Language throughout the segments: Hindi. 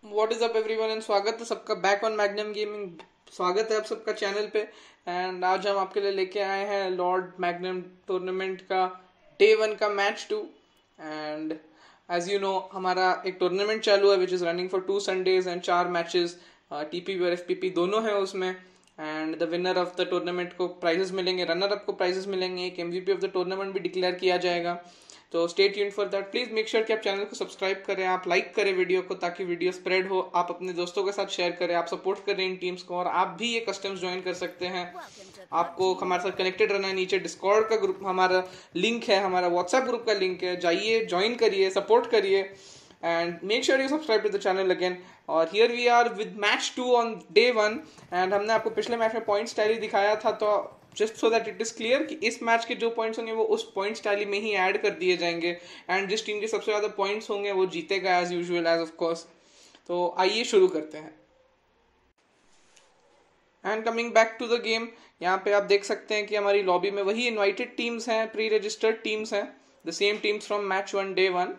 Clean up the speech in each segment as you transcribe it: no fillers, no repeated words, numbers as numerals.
What is up everyone and स्वागत है सबका बैक ऑन मैग्नम गेमिंग। स्वागत है आप सबका चैनल पे। एंड आज हम आपके लिए लेके आए हैं लॉर्ड मैग्नम टूर्नामेंट का डे 1 का match 2। And as you know हमारा एक टूर्नामेंट चालू है which is running for 2 Sundays and 4 matches. TPP और एफपीपी दोनों हैं उसमें। And the winner of the tournament को प्राइजेस मिलेंगे, रनर अप को प्राइजेस मिलेंगे, एक एमवीपी ऑफ द टूर्नामेंट भी डिक्लेयर किया जाएगा। तो stay tuned for that. Please make sure कि आप चैनल को सब्सक्राइब करें, आप लाइक करें वीडियो को ताकि वीडियो स्प्रेड हो, आप अपने दोस्तों के साथ शेयर करें, आप सपोर्ट करें इन टीम्स को। और आप भी ये कस्टम्स ज्वाइन कर सकते हैं। आपको हमारे साथ कनेक्टेड रहना है। नीचे डिस्कॉर्ड का ग्रुप हमारा लिंक है, हमारा व्हाट्सएप ग्रुप का लिंक है, जाइए ज्वाइन करिए, सपोर्ट करिए and make sure you subscribe to the channel again. और here we are with match 2 on day 1। And हमने आपको पिछले मैच में पॉइंट्स टैली दिखाया था, तो just so that it is clear कि इस मैच के जो पॉइंट्स होंगे वो उस पॉइंट्स टैली में ही ऐड कर दिए जाएंगे। एंड जिस टीम के सबसे ज्यादा पॉइंट्स होंगे वो जीतेगा as usual, as of course. तो आइए शुरू करते हैं। And coming back to the game, यहाँ पे आप देख सकते हैं कि हमारी लॉबी में वही इन्वाइटेड टीम्स हैं, प्री रजिस्टर्ड टीम्स हैं, the same teams from match 1 day 1।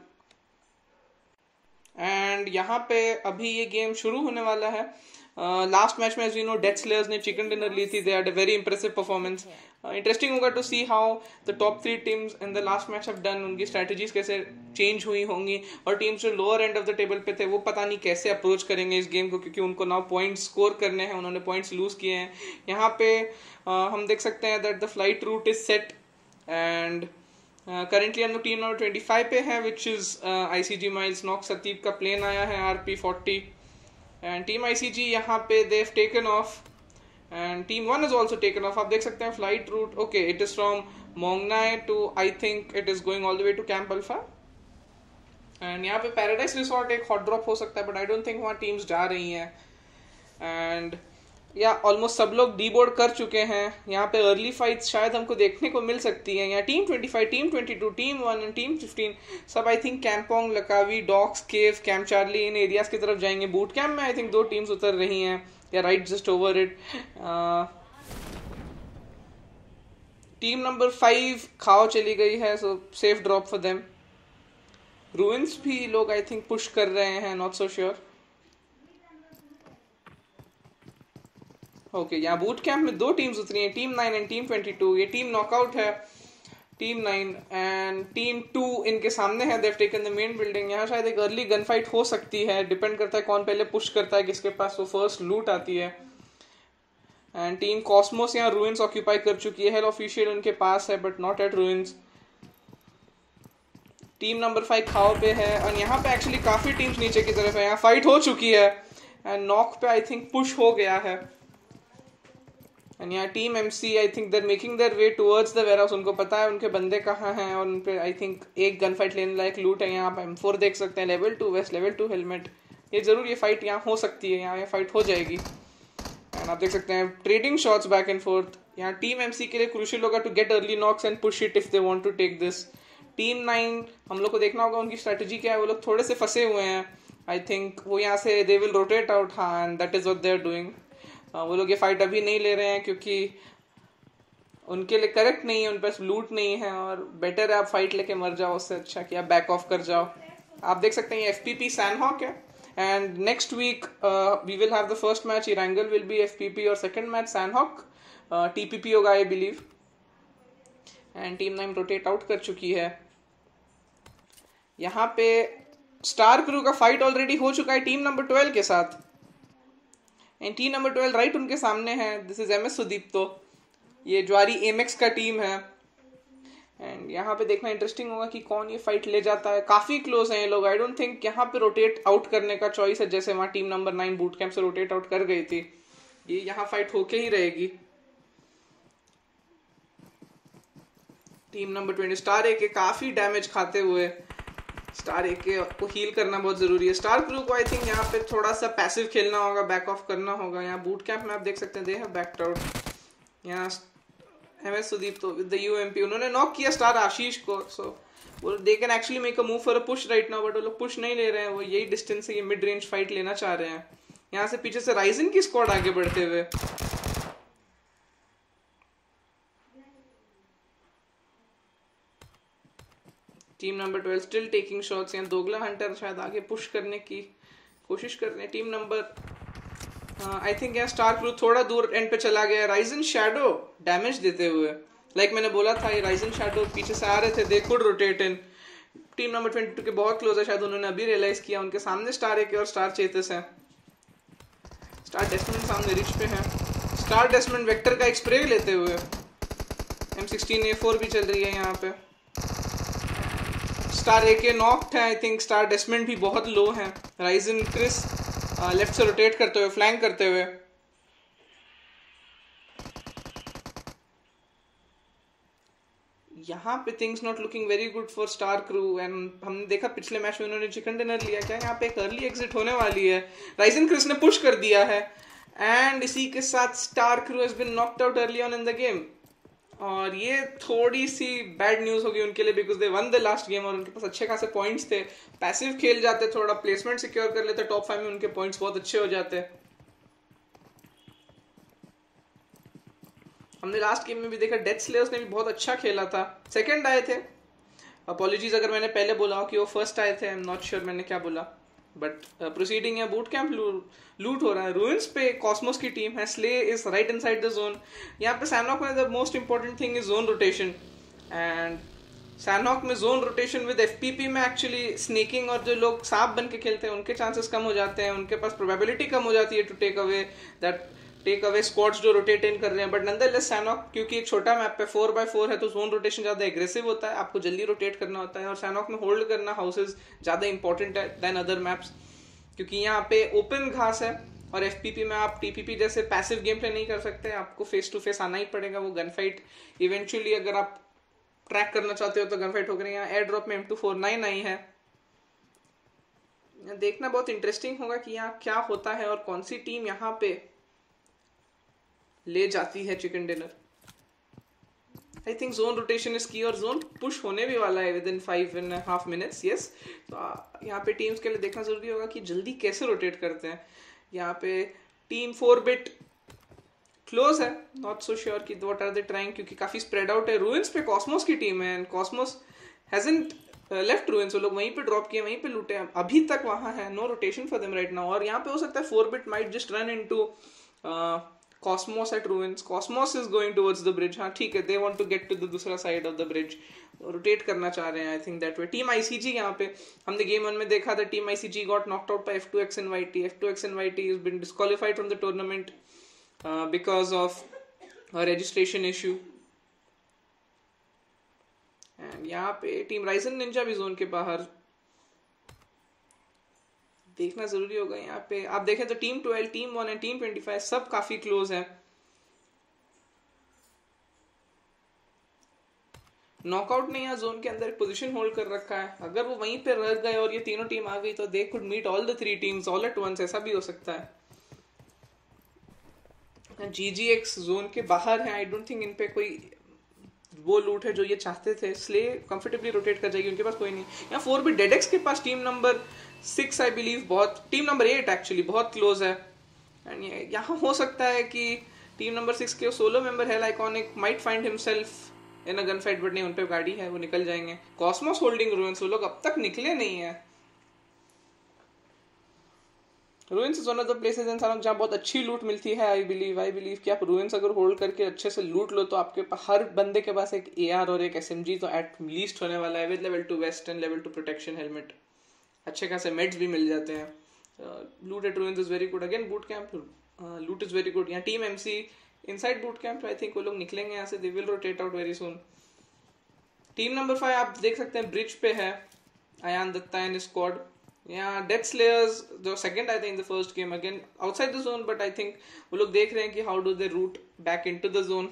And यहाँ पे अभी ये गेम शुरू होने वाला है। लास्ट मैच में as you know Death Slayers ने चिकन डिनर ली थी, they had a very impressive performance. Interesting होगा to see how the top 3 teams in the last match have done, उनकी स्ट्रेटजीज कैसे चेंज हुई होंगी। और टीम्स जो lower end of the table पे थे वो पता नहीं कैसे अप्रोच करेंगे इस गेम को, क्योंकि उनको नाउ पॉइंट्स स्कोर करने हैं, उन्होंने पॉइंट्स लूज किए हैं। यहाँ पे हम देख सकते हैं that the flight route is set. And currently हम लोग टीम नंबर 25 पे हैं, which is ICG miles knock सतीब का प्लेन आया है RP40। एंड टीम आईसीजी यहाँ पे they have taken off and team 1 is also taken off. आप देख सकते हैं flight route, okay, it is from Mongnai to, I think it is going all the way to Camp Alpha. And यहाँ पे पैराडाइज रिसोर्ट एक हॉट ड्रॉप हो सकता है, बट आई डोंट थिंक वहाँ टीम्स जा रही हैं। एंड या ऑलमोस्ट सब लोग डीबोर्ड कर चुके हैं। यहाँ पे अर्ली फाइट्स शायद हमको देखने को मिल सकती हैं। यहाँ team 25, team 22, team 1 and team 15 सब I think Kampong, Lakawi, Docks, Cave, Camp Charlie इन एरियाज की तरफ जाएंगे। बूट कैंप में आई थिंक 2 टीम्स उतर रही हैं या right just over it. Team number 5 Khao चली गई है, so safe drop for them. Ruins भी लोग आई थिंक पुश कर रहे हैं, नॉट सो श्योर। ओके, यहाँ बूट कैंप में 2 टीम्स उतरी हैं, टीम 9 एंड टीम 22। ये टीम नॉकआउट है, टीम 9 एंड टीम 2 इनके सामने है। They've taken the main building. यहाँ शायद एक अर्ली गन फाइट हो सकती है, डिपेंड करता है कौन पहले पुश करता है, किसके पास वो फर्स्ट लूट आती है। एंड टीम कॉस्मोस यहाँ रूइंस ऑक्यूपाई कर चुकी है, हेल ऑफिशियल उनके पास है but not at ruins. Team number 5 Khao पे है और यहाँ पे एक्चुअली काफी टीम्स नीचे की तरफ है। यहाँ फाइट हो चुकी है एंड नॉक पे आई थिंक पुश हो गया है। एंड यहाँ team MC I think they're making their way towards the warehouse. उनको पता है उनके बंदे कहाँ हैं और उन पे आई थिंक एक गन फाइट लेने लायक लूट है। यहाँ पे M4 देख सकते हैं, लेवल 2 वेस्ट, लेवल 2 हेलमेट। ये जरूर ये फाइट यहाँ हो सकती है, यहाँ ये फाइट हो जाएगी। एंड आप देख सकते हैं trading shots back and forth. यहाँ टीम एमसी के लिए क्रूशियल होगा to get early knocks and push it if they want to take this. Team 9 हम लोग को देखना होगा उनकी स्ट्रेटजी क्या है। वो लोग थोड़े से फंसे हुए हैं, आई थिंक वो यहाँ से दे विल रोटेट आउट। हाँ, and that is what they are doing. वो लोग ये फाइट अभी नहीं ले रहे हैं क्योंकि उनके लिए करेक्ट नहीं है, उन पास लूट नहीं है और बेटर है आप फाइट लेके मर जाओ, उससे अच्छा कि आप बैक ऑफ कर जाओ। आप देख सकते हैं ये FPP सैनहॉक है। And next week we will have the first match, Erangel will be FPP और सेकंड मैच सैनहॉक TPP होगा I believe. And team 9 rotate out कर चुकी है। यहाँ पे स्टार क्रू का फाइट ऑलरेडी हो चुका है टीम नंबर 12 के साथ। एंड टीम नंबर 12 राइट उनके सामने है, दिस इज MS सुदीप। तो ये ज्वारी एमएक्स का टीम है। एंड यहाँ पे देखना इंटरेस्टिंग होगा कि कौन ये फाइट ले जाता है। काफी क्लोज हैं ये लोग, आई डोंट थिंक यहाँ पे रोटेट आउट करने का चॉइस है, जैसे वहाँ टीम नंबर 9 बूट कैंप से रोटेट आउट कर गई थी। ये यहाँ फाइट होके ही रहेगी। टीम नंबर 20 स्टार ए के काफी डैमेज खाते हुए, स्टार ए के को हील करना बहुत जरूरी है। स्टार क्रू को आई थिंक यहाँ पे थोड़ा सा पैसिव खेलना होगा, बैक ऑफ करना होगा। यहाँ बूट कैंप में आप देख सकते हैं दे हैव बैक्ड आउट। यहाँ MS सुदीप तो विद द UMP उन्होंने नॉक किया स्टार आशीष को, सो वो they can actually make a move for a push right now, but वो लोग पुश नहीं ले रहे हैं, वो यही डिस्टेंस से ये मिड रेंज फाइट लेना चाह रहे हैं। यहाँ से पीछे से राइजन की स्क्वाड आगे बढ़ते हुए। Team number 12 still taking shots. यहाँ दोगला हंटर शायद आगे पुश करने की कोशिश कर रहे हैं टीम नंबर आई थिंक यहाँ स्टार क्रू थोड़ा दूर एंड पे चला गया। राइजन शैडो डैमेज देते हुए, लाइक मैंने बोला था ये राइजन शैडो पीछे से आ रहे थे, they could rotate in. Team number 22 के बहुत क्लोज है, शायद उन्होंने अभी रियलाइज किया। उनके सामने स्टार एक और स्टार चेतस है। स्टार डेस्टमेंट सामने रिच पे है। स्टार डेस्टमेंट वेक्टर का एक स्प्रे लेते हुए। M16A4 भी चल रही है यहाँ पे। स्टार AK नॉक्ड है आई थिंक। स्टार डेस्टमेंट भी बहुत लो है। राइजन क्रिस लेफ्ट से रोटेट करते हुए, फ्लैंक करते हुए। यहाँ पे things not looking very good for Star Crew. And हमने देखा पिछले मैच में उन्होंने चिकन डिनर लिया, क्या यहाँ पे एक अर्ली एग्जिट होने वाली है। राइजन क्रिस ने पुश कर दिया है एंड इसी के साथ Star Crew has been knocked out early on in the game. और ये थोड़ी सी बैड न्यूज होगी उनके लिए, because they won the last game और उनके पास अच्छे खासे पॉइंट्स थे। पैसिव खेल जाते, थोड़ा प्लेसमेंट सिक्योर कर लेते, टॉप 5 में उनके पॉइंट्स बहुत अच्छे हो जाते। हमने लास्ट गेम में भी देखा डेथ स्लेयर्स ने भी बहुत अच्छा खेला था, सेकंड आए थे। अपॉलॉजीज अगर मैंने पहले बोला कि वो फर्स्ट आए थे, आई एम नॉट श्योर मैंने क्या बोला, बट प्रोसीडिंग है। बूट कैंप लूट हो रहा है। रूइंस पे कॉस्मोस की टीम है। Slay is right inside the zone. यहाँ पे सैनहॉक में the most important thing is zone rotation. And Sanhok में जोन रोटेशन विद FPP में एक्चुअली स्नेकिंग और जो लोग सांप बन के खेलते हैं उनके चांसेस कम हो जाते हैं, उनके पास प्रोबेबिलिटी कम हो जाती है टू टेक अवे स्क्वाड्स जो रोटेट इन कर रहे हैं। बट नंदरलेस सैनहॉक क्योंकि एक छोटा मैप पे 4x4 है तो जोन रोटेशन ज्यादा एग्रेसिव होता है, आपको जल्दी रोटेट करना होता है। और सैनहॉक में होल्ड करना हाउसेज ज्यादा इंपॉर्टेंट है देन अदर मैप्स, क्योंकि यहाँ पे ओपन घास है। और FPP में आप TPP जैसे पैसिव गेम प्ले नहीं कर सकते, आपको फेस टू फेस आना ही पड़ेगा। वो गन फाइट इवेंचुअली अगर आप ट्रैक करना चाहते हो तो गन फाइट होकर यहाँ एयर ड्रॉप में M249 आई है। देखना बहुत इंटरेस्टिंग होगा कि यहाँ क्या होता है और कौन सी टीम यहाँ पे ले जाती है chicken dinner. I think zone rotation is key और जोन पुश होने भी वाला है विद इन 5.5 मिनट्स। यस, तो यहाँ पे टीम्स के लिए देखना जरूरी होगा कि जल्दी कैसे रोटेट करते हैं। यहाँ पे टीम 4-bit क्लोज है, नॉट सो श्योर कि व्हाट आर दे ट्राइंग, क्योंकि काफी स्प्रेड आउट है। रूइंस पे कॉस्मोस की टीम है and Cosmos hasn't left ruins. वो लोग वहीं पे ड्रॉप किए, वहीं पे लूटे, अभी तक वहां है। No rotation for them right now. और यहाँ पे हो सकता है 4-bit might just run into Cosmos at ruins. Cosmos is going towards the bridge. हाँ ठीक है, they want to get to the दूसरा side of the bridge. Rotate करना चाह रहे हैं I think that way. Team ICG यहाँ पे हमने गेम 1 में देखा था, team ICG got knocked out by F2XNYT. F2XNYT has been disqualified from the tournament because of a registration issue. And यहाँ पे टीम राइजन निंजा भी जोन के बाहर। देखना जरूरी होगा यहाँ पे। आप देखें तो टीम 12, टीम 1 एंड टीम 25 सब काफी क्लोज है। नॉकआउट ने यहाँ जोन के अंदर एक पोजीशन होल्ड कर रखा है। अगर वो वहीं पे रह गए और ये तीनों टीम आ गई तो they could meet all the 3 teams all at once, ऐसा भी हो सकता है। GGX जोन के बाहर है। आई डोंट थिंक इन पे कोई वो लूट है जो ये चाहते थे। स्ले कंफर्टेबली रोटेट कर जाएगी, उनके पास कोई नहीं। यहाँ 4-bit डेडेक्स के पास टीम नंबर 6 आई बिलीव बहुत, टीम नंबर 8 एक्चुअली बहुत क्लोज है। एंड यहाँ हो सकता है कि टीम नंबर 6 के सोलो मेंबर है Iconic might find himself in a gun fight, but नहीं, उन पे गाड़ी है, वो निकल जाएंगे। कॉस्मोस होल्डिंग रूइंस, वो लोग अब तक निकले नहीं है। Ruins is one of the places in Sanhok जहाँ बहुत अच्छी लूट मिलती है। आई बिलीव कि आप रूइंस अगर होल्ड करके अच्छे से लूट लो तो आपके पास हर बंदे के पास एक AR और एक SMG तो एट लीस्ट होने वाला है, with level 2 vest and level 2 protection helmet. अच्छे खासे मेड्स भी मिल जाते हैं। Loot at ruins is very good. Again boot camp loot is very good. यहाँ team MC inside boot camp, I think वो लोग निकलेंगे यहाँ से, they will rotate out very soon. Team number 5 आप देख सकते हैं ब्रिज पे है अयान दत्ता एंड स्क्वाड। यहाँ डेथ स्लेयर्स जो सेकंड आए थे in the first game, again outside the zone, but I think वो लोग देख रहे हैं कि how do they route back into the zone.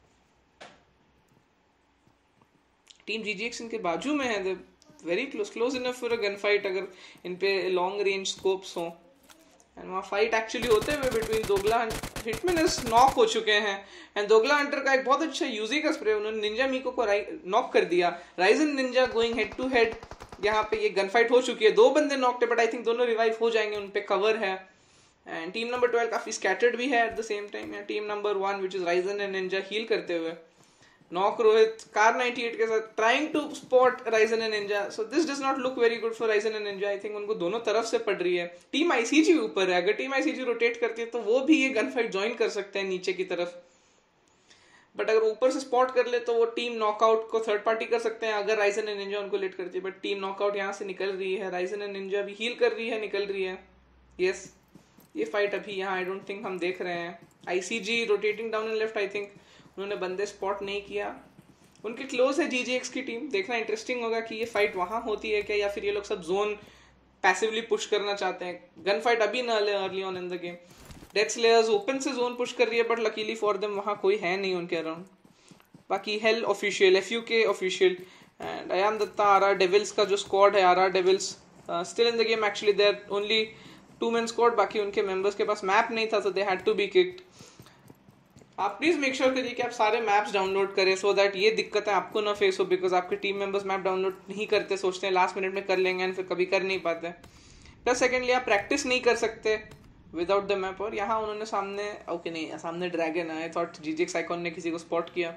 Team GGX इनके बाजू में है, very close enough for a gun fight अगर इन पे लॉन्ग रेंज स्कोप्स हो। एंड वहाँ फाइट एक्चुअली होते हुए बिटवीन दोगला हिटमैन नॉक हो चुके हैं। एंड दोगला हंटर का एक बहुत अच्छा यूजी का स्प्रे, उन्होंने निंजा मीको को नॉक कर दिया। Risen Ninja going head to head, यहाँ पे ये गन फाइट हो चुकी है, 2 बंदे नॉक्ड है, बट आई थिंक दोनों रिवाइव हो जाएंगे, उन पे कवर है। एंड टीम नंबर 12 काफी स्कैटर्ड भी है at the same time. Team number 1 which is Risen and Ninja heal करते हुए। नॉक रोहित कार 98 के साथ trying to spot Risen and Ninja. So this does not look very good for Risen and Ninja. I think उनको दोनों तरफ से पड़ रही है. टीम आईसीजी ऊपर है, अगर टीम आईसीजी रोटेट करती है तो वो भी ये गन फाइट ज्वाइन कर सकते हैं नीचे की तरफ. बट अगर ऊपर से स्पॉट कर ले तो वो टीम नॉकआउट को थर्ड पार्टी कर सकते हैं अगर राइजन एंड निंजा उनको लेट करती है. बट टीम नॉकआउट यहाँ से निकल रही है. राइजन एंड निंजा भी हील कर रही है, निकल रही है. यस, ये फाइट अभी यहाँ आई डोंट थिंक हम देख रहे हैं. ICG rotating down and left. I think उन्होंने बंदे स्पॉट नहीं किया. उनके क्लोज है जीजीएक्स की टीम. देखना इंटरेस्टिंग होगा कि ये फाइट वहां होती है क्या, या फिर ये लोग सब जोन पैसिवली पुश करना चाहते हैं. गन फाइट अभी ना ले early on in the game. Death Slayers open से जोन पुश कर रही है, बट लकीली फॉर देम वहां कोई है नहीं उनके अराउंड. बाकी Hell Official, FUK official and Ayan Datta, RR Devils का जो स्क्वाड है, RR Devils still in the game. Actually there only 2-man squad. बाकी उनके मेंबर्स के पास मैप नहीं था, so they had to be kicked. आप प्लीज मेक श्योर करिए कि आप सारे मैप्स डाउनलोड करें, सो दैट ये दिक्कतें आपको ना फेस हो. बिकॉज आपके टीम मेंबर्स मैप डाउनलोड नहीं करते, सोचते हैं लास्ट मिनट में कर लेंगे एंड फिर कभी कर नहीं पाते. प्लस सेकेंडली आप प्रैक्टिस नहीं कर सकते विदाउट द मैप. और यहाँ उन्होंने सामने ओके नहीं, सामने ड्रैगन है. आई थॉट जीजीएक्स आइकॉन ने किसी को स्पॉट किया.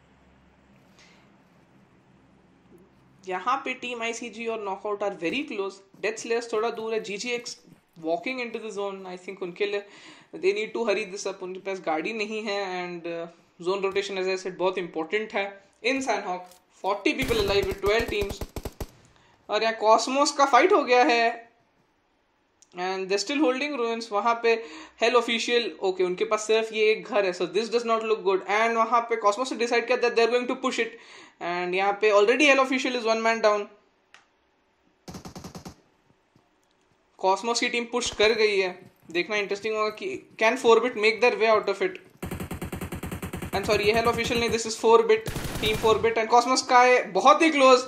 यहाँ पे टीम आईसीजी और knockout are very close. Death Slayers थोड़ा दूर है. GGX walking into the zone. I think उनके लिए they need to hurry this up. उनके पास गाड़ी नहीं है and zone rotation as I said बहुत इंपॉर्टेंट है in Sanhok. 40 people alive with 12 teams. और यहाँ कॉस्मोस का फाइट हो गया है and they still holding ruins. वहां पे हेल ऑफिशियल ओके उनके पास सिर्फ ये एक घर है, so this does not look good. And वहां पे कॉस्मोस ने डिसाइड किया that they are going to push it. And यहाँ पे already Hell Official is 1 man down. Cosmos की टीम पुश कर गई है. देखना इंटरेस्टिंग होगा कि can 4-bit make their way out of it. And sorry, ये हेल ऑफिशियल नहीं, this is 4-bit, team 4-bit. And Cosmos का है बहुत ही close.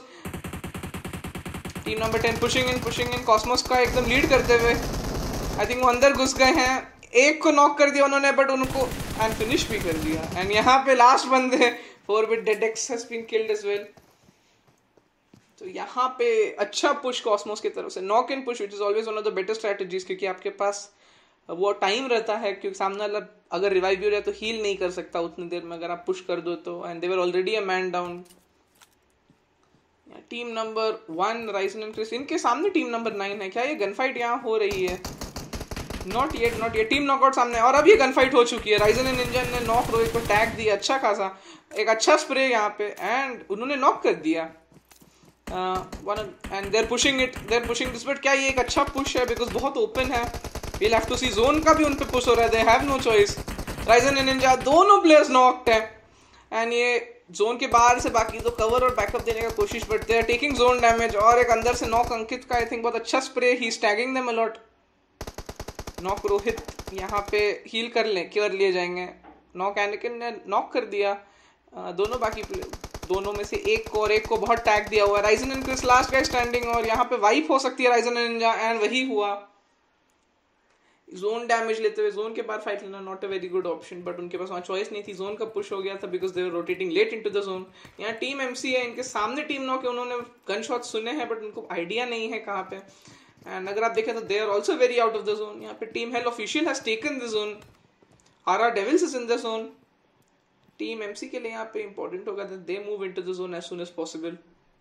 Team number 10 pushing in. Cosmos का एकदम लीड करते हुए. आई थिंक वो अंदर घुस गए हैं. एक को नॉक कर दिया उन्होंने, बट उनको एंड फिनिश भी कर दिया. एंड यहाँ पे लास्ट बंदे 4-bit Dedex has been killed as well. तो यहाँ पे अच्छा पुश कॉस्मोस की तरफ से. Knock and push which is always one of the better strategies, क्योंकि आपके पास वो टाइम रहता है, क्योंकि सामने वाला अगर रिवाइव भी हो रहा है तो हील नहीं कर सकता उतनी देर में अगर आप पुश कर दो तो. And they were already a man down. Team number 1 Risen and Chris, इनके सामने टीम नंबर 9 है. क्या ये गन फाइट यहाँ हो रही है? Not yet. टीम नॉकआउट सामने. और अब ये गन फाइट हो चुकी है. राइजन एंड निंजा ने नॉक रोहित को टैग दिया अच्छा खासा. एक अच्छा स्प्रे यहाँ पे एंड उन्होंने नॉक कर दिया. And they're pushing this. But क्या ये एक अच्छा पुश है? बिकॉज बहुत ओपन है. We'll have to see. Zone का भी उन पे पुश हो रहा है. They have no choice. Risen and Ninja दोनों प्लेयर्स नॉक्ड हैं. एंड ये जोन के बाहर से बाकी तो कवर और बैकअप देने का कोशिश, but they are taking zone damage. और एक अंदर से नॉक अंकित का आई थिंक बहुत अच्छा spray. He is tagging them a lot. Knock Rohit यहाँ पे हील कर लिए जाएंगे. नॉक एनकिन ने नॉक कर दिया. दोनों बाकी दोनों में से एक को बहुत टैग दिया हुआ है. Risen and Chris last guy standing. और यहाँ पे वाइप हो सकती है राइजन एंड निंजा एंड वही हुआ. जोन डैमेज लेते हुए जोन के बाद फाइट लेना not a very good option, but उनके पास वहाँ चॉइस नहीं थी. जोन का पुश हो गया था because they were rotating late into the zone. यहाँ टीम एमसी है, इनके सामने टीम नॉक है. उन्होंने गन शॉट सुने हैं बट उनको आइडिया नहीं है कहाँ पे. एंड अगर आप देखें तो they are also very out of the zone. यहाँ पे team Hell Official has taken the zone. RR Devils is in the zone. Team MC के लिए यहाँ पे इंपॉर्टेंट होगा that they move into the zone as soon as possible.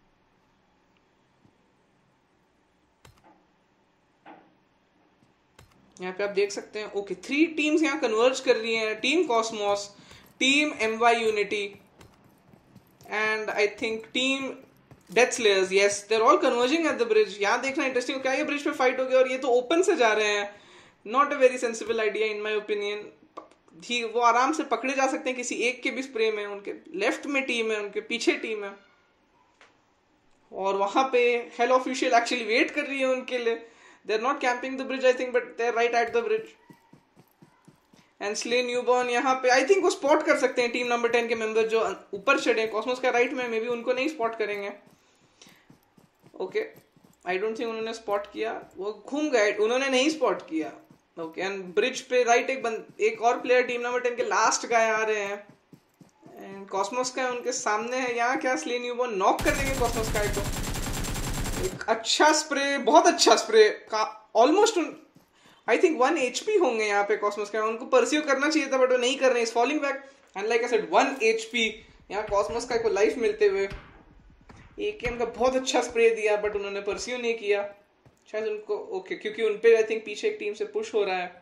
यहाँ पे आप देख सकते हैं ओके 3 टीम्स यहाँ कन्वर्ज कर रही हैं. Team Cosmos, team MY unity and I think team death Slayers. Yes, they are all converging at the bridge. यहाँ देखना इंटरेस्टिंग क्या ये ब्रिज पे फाइट हो गया और ये तो ओपन से जा रहे हैं. Not a very sensible idea in my opinion. वो आराम से पकड़े जा सकते हैं किसी एक के भी स्प्रे में. उनके लेफ्ट में टीम है, उनके पीछे टीम है और वहां पे हेल ऑफिशियल एक्चुअली वेट कर रही है उनके लिए. They're not camping the bridge I think, but they're right at the bridge. And Slay Newborn यहाँ पे I think वो spot कर सकते हैं टीम नंबर 10 के मेंबर जो ऊपर चढ़े. कॉस्मोस का राइट में मे बी उनको नहीं स्पॉट करेंगे. ओके, आई डोंट थिंक उन्होंने स्पॉट किया. वो घूम गए, उन्होंने नहीं स्पॉट किया. ओके, एंड ब्रिज पे राइट एक और प्लेयर टीम नंबर 10 के लास्ट गाय आ रहे हैं एंड कॉस्मोस का उनके सामने है. यहाँ क्या स्ले न्यूबॉर्न नॉक कर देंगे कॉस्मोस का को. एक अच्छा स्प्रे, बहुत अच्छा स्प्रे का. ऑलमोस्ट आई थिंक 1 HP होंगे यहाँ पे कॉस्मोस का. उनको परस्यू करना चाहिए था बट वो नहीं कर रहे हैं. Is falling back and like I said 1 HP यहाँ कॉस्मोस का को लाइफ मिलते हुए एकेएम का बहुत अच्छा स्प्रे दिया, बट उन्होंने परस्यू नहीं किया शायद उनको। ओके, क्योंकि उनपे आई थिंक पीछे एक टीम से पुश हो रहा है।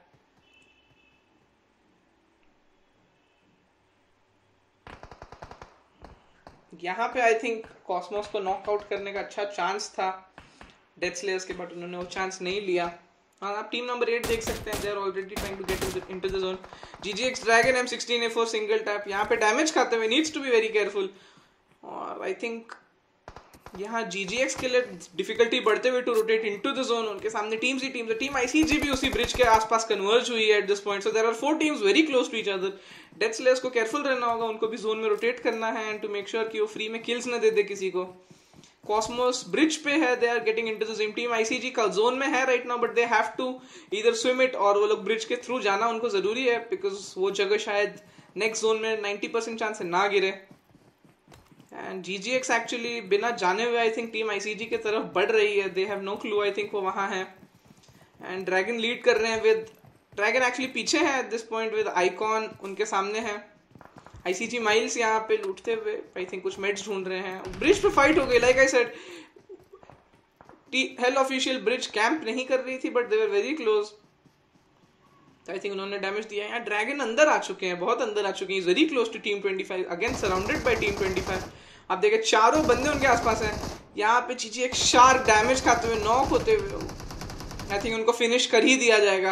यहाँ पे आई थिंक कॉस्मोस को नॉकआउट करने का अच्छा चांस था डेथ स्लेयर्स के, बट उन्होंने वो चांस नहीं लिया। हाँ, आप टीम नंबर 8 देख सकते हैं, they are already trying to get into the zone. GGX dragon M16A4 single tap, यहाँ पे डैमेज खाते हुए, needs to be very careful. और आई थिंक यहाँ जीजीएक्स के लिए डिफिकल्टी बढ़ते हुए to rotate into the zone. उनके सामने टीम्स ही टीम्स है, टीम आईसीजी भी उसी ब्रिज के आसपास कन्वर्ज हुई है at this point, so there are 4 teams very close to each other. Death Slayers को केयरफुल रहना होगा, उनको भी जोन में रोटेट करना है एंड टू मेक श्योर कि वो फ्री में किल्स न दे दे किसी को। कॉस्मोस ब्रिज पे है, they are getting into the zone. Team ICG का जोन में है right now, but they have to either swim it, और वो लोग ब्रिज के थ्रू जाना उनको जरूरी है, बिकॉज वो जगह शायद नेक्स्ट जोन में 90% चांस है ना गिरे। एंड जीजीएक्स एक्चुअली बिना जाने हुए आई थिंक टीम आईसीजी की तरफ बढ़ रही है, they have no clue I think वो वहां है। एंड ड्रैगन लीड कर रहे हैं विद, ड्रैगन एक्चुअली पीछे है at this point with icon उनके सामने है। आईसीजी माइल्स यहाँ पे लूटते हुए आई थिंक कुछ मेड्स ढूंढ रहे हैं। ब्रिज पे फाइट हो गई, like I said Hell Official bridge camp नहीं कर रही थी, but they were very close. I think उन्होंने डैमेज दिया। यहाँ ड्रैगन अंदर आ चुके हैं, बहुत अंदर आ चुके हैं, very close to team 25, again surrounded by team 25। आप देखें चारों बंदे उनके आसपास हैं। यहाँ पे चीजी एक शार्प डैमेज खाते हुए, नॉक होते हुए, आई थिंक उनको फिनिश कर ही दिया जाएगा।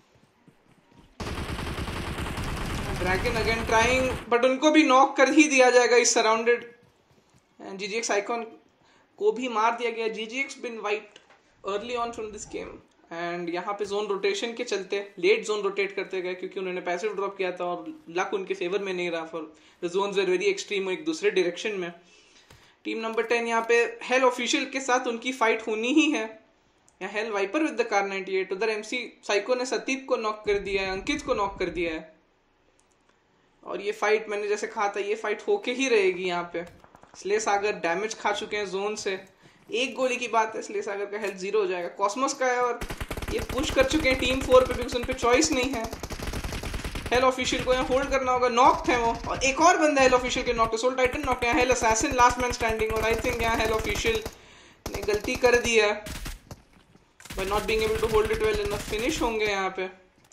ड्रैगन अगेन ट्राइंग, बट उनको भी नॉक कर ही दिया जाएगा इस सराउंडेड। जीजीएक्स आइकॉन को भी मार दिया गया। GGX been wiped early on from this game, and यहाँ पे जोन रोटेशन के चलते लेट जोन रोटेट करते गए, क्योंकि उन्होंने पैसिव ड्रॉप किया था और लक उनके फेवर में नहीं रहा, for the zones were very extreme एक दूसरे डायरेक्शन में। टीम नंबर 10 यहाँ पे हेल ऑफिशियल के साथ उनकी फाइट होनी ही है। यहाँ Hell Viper with the car 98, उधर एमसी साइको ने सतीप को नॉक कर दिया है, अंकित को नॉक कर दिया है। और ये फाइट मैंने जैसे कहा था, ये फाइट होके ही रहेगी। यहाँ पे स्ले सागर डैमेज खा चुके हैं जोन से, एक गोली की बात है, स्ले सागर का हेल्थ 0 हो जाएगा। कॉस्मोस का है और ये पुश कर चुके हैं टीम 4 पे, बिकॉज उन पे चॉइस नहीं है। हेल ऑफिशियल को यहाँ होल्ड करना होगा, नॉक थे वो, और एक और बंदा हेल ऑफिशियल के नॉक, सोल टाइटन नॉक है, Hell Assassin last man standing. और आई थिंक यहाँ हेल ऑफिशियल ने गलती कर दी है by not being able to hold it well enough. Finish होंगे यहाँ पे।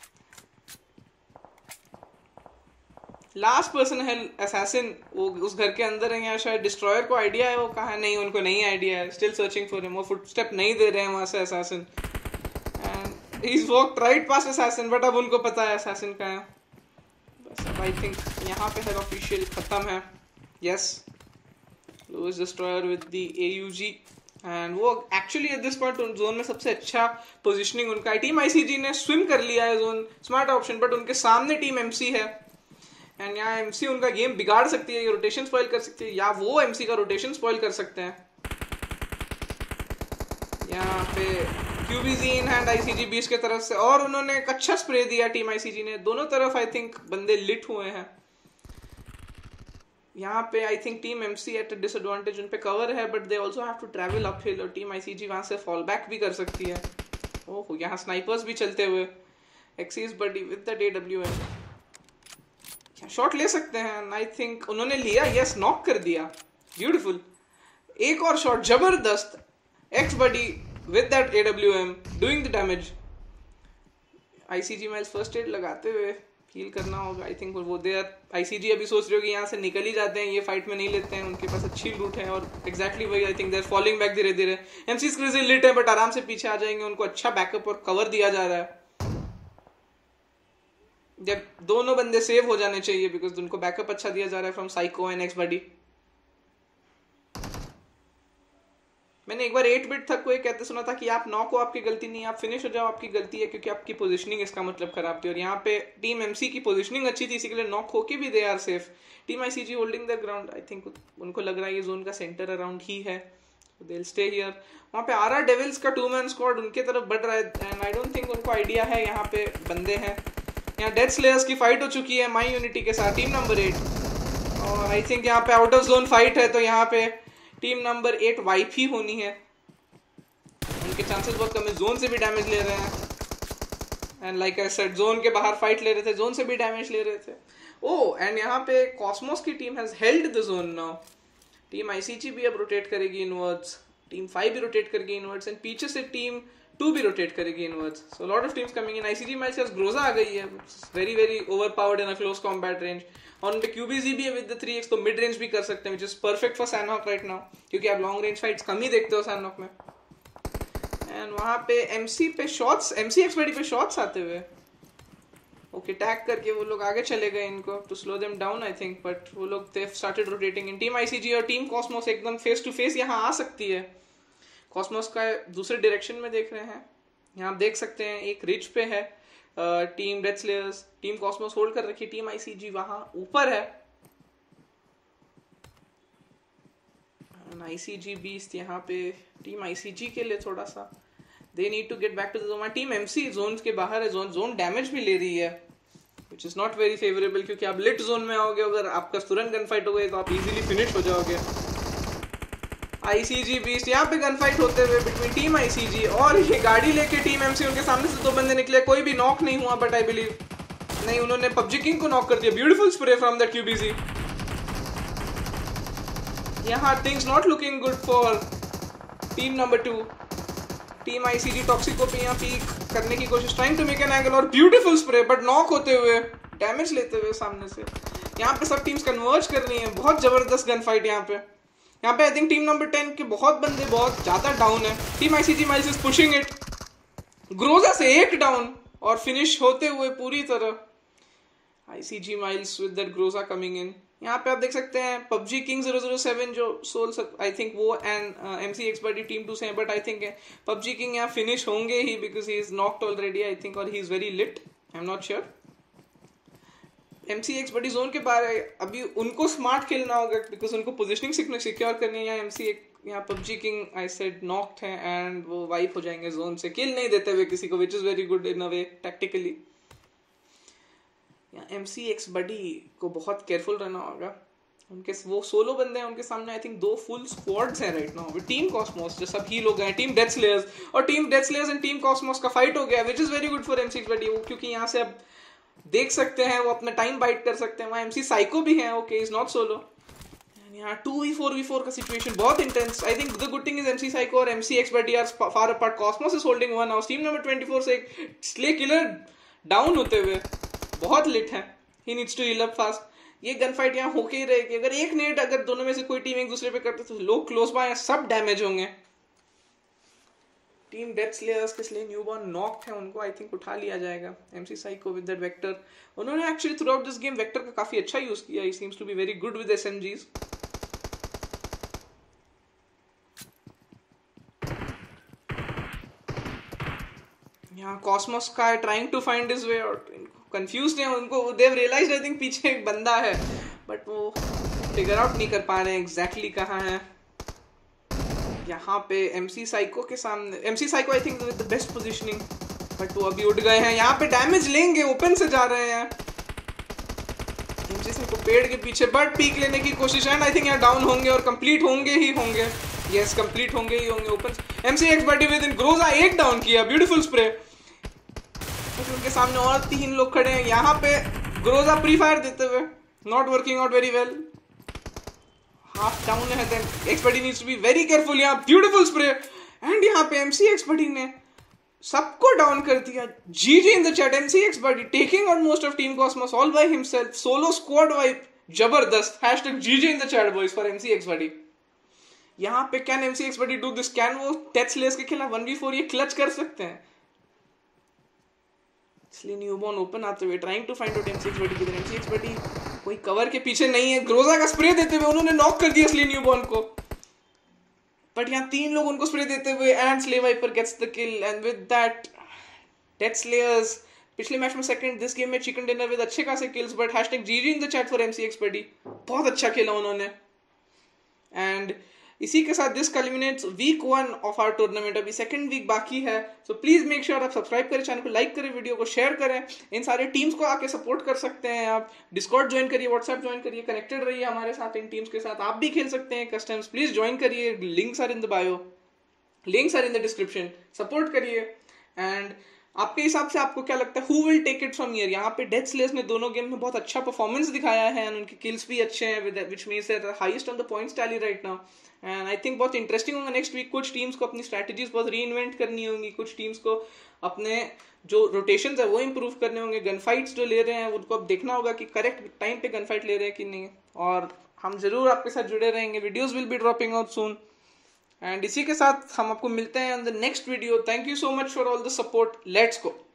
लास्ट पर्सन है असैसिन, वो उस घर के अंदर है। यहाँ शायद डिस्ट्रॉयर को आइडिया है, वो कहा है नहीं, उनको नहीं आइडिया है, स्टिल सर्चिंग फॉर हिम। वो फुटस्टेप नहीं दे रहे हैं वहां से Assassin, and he is walked right past Assassin, but अब उनको पता है असैसिन का है। बस अब आई थिंक यहाँ पे हेड ऑफिशियल खत्म है। Yes, Louis destroyer with the AUG, and वो actually at this point zone में सबसे अच्छा पोजिशनिंग उनका है। टीम आईसीजी ने स्विम कर लिया है जोन, स्मार्ट ऑप्शन, बट उनके सामने टीम एमसी है, एंड यहाँ एमसी उनका गेम बिगाड़ सकती है, ये रोटेशन स्पॉइल कर सकती है, या वो एमसी का रोटेशन स्पॉइल कर सकते हैं। यहाँ पे क्यूबीजी इन हैंड आईसीजी 20 के तरफ से, और उन्होंने एक अच्छा स्प्रे दिया टीम आईसीजी ने। दोनों तरफ आई थिंक बंदे लिट हुए हैं। यहाँ पे I think team MC at disadvantage, उन पे कवर है, but they also have to travel uphill, और टीम आईसीजी वहां से फॉल बैक भी कर सकती है। ओह, यहाँ स्नाइपर्स भी चलते हुए, Xs Buddy with the AWM shot ले सकते हैं। आई थिंक उन्होंने लिया, यस, नॉक कर दिया, ब्यूटीफुल। एक और शॉट जबरदस्त, X Buddy with that AWM doing the damage. ICG Miles first aid लगाते हुए हील करना होगा। आई थिंक वो देर आईसीजी अभी सोच रहे हो कि यहाँ से निकल ही जाते हैं, ये फाइट में नहीं लेते हैं, उनके पास अच्छी लूट है, और एग्जैक्टली वही I think they're falling back धीरे धीरे। एमसी क्रेजी लिट है, बट आराम से पीछे आ जाएंगे, उनको अच्छा बैकअप और कवर दिया जा रहा है। जब दोनों बंदे सेव हो जाने चाहिए, बिकॉज उनको बैकअप अच्छा दिया जा रहा है from Psycho and X Buddy. मैंने एक बार 8 बिट तक को ये कहते सुना था कि आप नॉक हो आपकी गलती नहीं, आप फिनिश हो जाओ आपकी गलती है, क्योंकि आपकी पोजीशनिंग इसका मतलब खराब थी। और यहाँ पे टीम एमसी की पोजीशनिंग अच्छी थी, इसी के लिए नॉक होके भी they are safe. Team ICG holding the ground, I think उनको लग रहा है ये जोन का सेंटर अराउंड ही है, दे विल स्टे हियर। वहाँ पे आरआर डेविल्स का 2-man स्क्वाड उनके तरफ बढ़ रहा है, एंड आई डोंट थिंक उनको आइडिया है यहाँ पे बंदे हैं। यहाँ डेथ स्लेयर्स की फाइट हो चुकी है माई यूनिटी के साथ, टीम नंबर 8, और आई थिंक यहाँ पे आउट ऑफ जोन फाइट है, तो यहाँ पे टीम नंबर 8 वाइप ही होनी है। उनके चांसेस बहुत कम है, जोन से भी डैमेज ले रहे हैं, and like I said zone के बाहर फाइट ले रहे थे, जोन से भी डैमेज ले रहे थे। ओ एंड यहाँ पे कॉस्मोस की team has held the zone now. Team ICG भी अब रोटेट करेगी इनवर्ड्स, टीम 5 भी रोटेट करेगी इनवर्ड्स, एंड पीछे से टीम 2 भी रोटेट करेगी inwards. So lot of teams coming in. ICG Miles Groza आ गई है, very very over powered in a close combat range. और उनपे क्यूबीजी भी है विद द 3x, तो मिड रेंज भी कर सकते हैं, which is perfect for Sanhok right now, क्योंकि आप लॉन्ग रेंज फाइट्स कम ही देखते हो सैनहॉक में. एंड वहां पे एमसी पे शॉट्स, एमसी एक्सपर्टी पे शॉट्स आते हुए, ओके टैग करके वो लोग आगे चले गए इनको to slow them down I think, but वो लोग they started rotating in. Team ICG और टीम कॉस्मोस एकदम फेस टू फेस यहाँ आ सकती है. कॉस्मोस का दूसरे डायरेक्शन में देख रहे हैं, यहाँ आप देख सकते हैं एक रिच पे है team death Slayers, team Cosmos hold कर रखी है, टीम आईसीजी वहां ऊपर है. आईसीजी बीस्ट यहाँ पे टीम आईसीजी के लिए थोड़ा सा they need to get back to the zone. Team MC zone के बाहर है, जोन डैमेज भी ले रही है, which is not very favourable, क्योंकि आप लिट जोन में आओगे, अगर आपका तुरंत गन फाइट हो गई तो आप इजीली फिनिश हो जाओगे. आईसीजी बीस्ट यहाँ पे गन फाइट होते हुए बिटवीन टीम आईसीजी और ये गाड़ी लेके टीम एमसी, उनके सामने से 2 बंदे निकले, कोई भी नॉक नहीं हुआ, बट आई बिलीव नहीं, उन्होंने पबजी किंग को नॉक कर दिया. Beautiful spray from that QBG. यहाँ things not looking good for team number 2. Team ICG toxic को यहाँ पीक करने की कोशिश, trying to make an angle, और ब्यूटीफुल स्प्रे, बट नॉक होते हुए, डैमेज लेते हुए सामने से. यहाँ पे सब टीम्स कन्वर्ज कर रही हैं, बहुत जबरदस्त गन फाइट यहाँ पे. यहाँ पे आई थिंक टीम नंबर 10 के बहुत बंदे बहुत ज्यादा डाउन है. Team ICG miles is pushing it, Groza से 1 डाउन और फिनिश होते हुए पूरी तरह ICG miles with that Groza coming in. यहाँ पे आप देख सकते हैं पबजी किंग 007 जो सोल आई थिंक वो एंड एमसी एक्सपर्टी टीम 2 से हैं, but I think PUBG king यहाँ फिनिश होंगे ही, because he is knocked already I think, और he is very lit, I am not sure. MC Xperty zone के बारे अभी उनको स्मार्ट खेलना होगा, बिकॉज उनको पोजिशनिंग सिक्योर करनी है. एमसी यहाँ PUBG king I said knocked है एंड वो वाइप हो जाएंगे जोन से, किल नहीं देते हुए किसी को, which is very good in a way tactically. MC X buddy को बहुत केयरफुल रहना होगा. उनके वो सोलो बंदे हैं, उनके सामने आई थिंक 2 फुल स्क्वाड्स हैं राइट नाउ. टीम कॉस्मोस जो सब ही लोग हैं, टीम डेथ स्लेयर्स, और team death slayers and team Cosmos का फाइट हो गया, which is very good for MC X buddy, क्योंकि यहाँ से अब देख सकते हैं वो अपना टाइम बाइट कर सकते हैं. वहाँ एमसी साइको भी है, ओके इज नॉट सोलो. यहाँ 2v4v4 का सिचुएशन बहुत intense. I think the good thing is MC psycho और MC X buddy are far apart. Cosmos is holding 1 house. Team number 24 से एक स्ले किलर डाउन होते हुए बहुत लिट है. He needs to heal up fast. ये गन फाइट यहाँ होके ही रहेगी. अगर एक नेट अगर दोनों में से कोई टीम एक दूसरे पे करते तो लोग क्लोज बाय सब डैमेज होंगे. टीम डेथ स्लेयर्स के स्ले न्यूबॉर्न नॉक है, उनको आई थिंक उठा लिया जाएगा. MC psycho with that Vector, उन्होंने actually throughout this game Vector का काफी अच्छा यूज किया. He seems to be very good with SMGs. यहाँ कॉस्मोस का है trying to find his way out. Confuse हैं, उनको देव रियलाइज आई थिंक पीछे एक बंदा है, बट वो फिगर आउट नहीं कर पा रहे हैं एग्जैक्टली कहाँ है. यहाँ पे एमसी साइको के सामने, MC psycho I think with the best positioning, but वो अभी उठ गए हैं. यहाँ पे डैमेज लेंगे, ओपन से जा रहे हैं एमसी साइको पेड़ के पीछे, बट पीक लेने की कोशिश, एंड आई थिंक यहाँ डाउन होंगे और कंप्लीट होंगे ही होंगे. यस कंप्लीट होंगे ही होंगे. Open MC Xperty with in Groza 1 down किया, ब्यूटीफुल स्प्रे. उनके सामने और 3 लोग खड़े हैं. यहाँ पे ग्रोजा प्री फायर देते हुए not working out very well. Half down है, then Xperty needs to be very careful. यहाँ ब्यूटीफुल स्प्रे, एंड यहाँ पे एमसी एक्सपर्टी ने सबको डाउन कर दिया. GG in the chat. MC Xperty taking out most of team Cosmos all by himself, solo squad wipe, जबरदस्त. #GG in the chat boys for MC Xperty. यहाँ पे can MC Xperty do this, can वो डेथ स्लेयर्स के खिलाफ 1v4 ये क्लच कर सकते हैं. इसलिए न्यूबॉर्न ओपन आते हुए trying to find out MC Xperty किधर. एमसी एक्सपर्टी कोई कवर के पीछे नहीं है. ग्रोजा का स्प्रे देते हुए उन्होंने नॉक कर दिया इसलिए न्यूबॉर्न को, बट यहाँ 3 लोग उनको स्प्रे देते हुए and slay viper gets the kill. And with that death slayers पिछले मैच में सेकंड, दिस गेम में चिकन डिनर विद अच्छे खासे kills, but #GG in the chat for MC Xperty. बहुत अच्छा खेला उन्होंने. एंड इसी के साथ this culminates week 1 of our tournament. अभी सेकंड वीक बाकी है, सो प्लीज मेक श्योर आप सब्सक्राइब करें, चैनल को लाइक करें, वीडियो को शेयर करें. इन सारे टीम्स को आके सपोर्ट कर सकते हैं आप. डिस्कॉर्ड ज्वाइन करिए, व्हाट्सएप ज्वाइन करिए, कनेक्टेड रहिए हमारे साथ. इन टीम्स के साथ आप भी खेल सकते हैं कस्टम्स. प्लीज ज्वाइन करिए, links are in the bio, links are in the description. Support करिए एंड आपके हिसाब से आपको क्या लगता है who will take it from here? यहाँ पे डेथ स्लेयर्स ने दोनों गेम में बहुत अच्छा परफॉर्मेंस दिखाया है एंड उनके किल्स भी अच्छे हैं which means they are highest on the points tally right now. And I think बहुत इंटरेस्टिंग होगा नेक्स्ट वीक। कुछ टीम्स को अपनी स्ट्रैटेजीज बहुत री इन्वेंट करनी होंगी, कुछ टीम्स को अपने जो रोटेशंस है वो इंप्रूव करने होंगे, गन फाइट्स जो ले रहे हैं उनको अब देखना होगा कि करेक्ट टाइम पे गन फाइट ले रहे हैं कि नहीं। और हम जरूर आपके साथ जुड़े रहेंगे, videos will be dropping out soon. And इसी के साथ हम आपको मिलते हैं on the next video. Thank you so much for all the support, let's go.